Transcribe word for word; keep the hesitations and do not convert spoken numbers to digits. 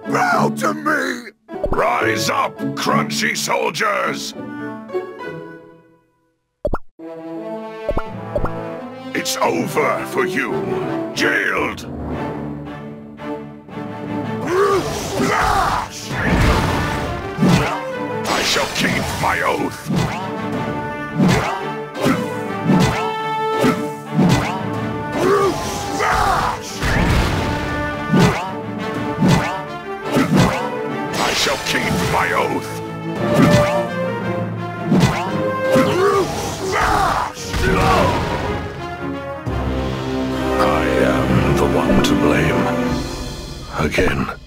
Bow to me! Rise up, crunchy soldiers! It's over for you, jailed! I shall keep my oath! I shall keep my oath! I am the one to blame. Again.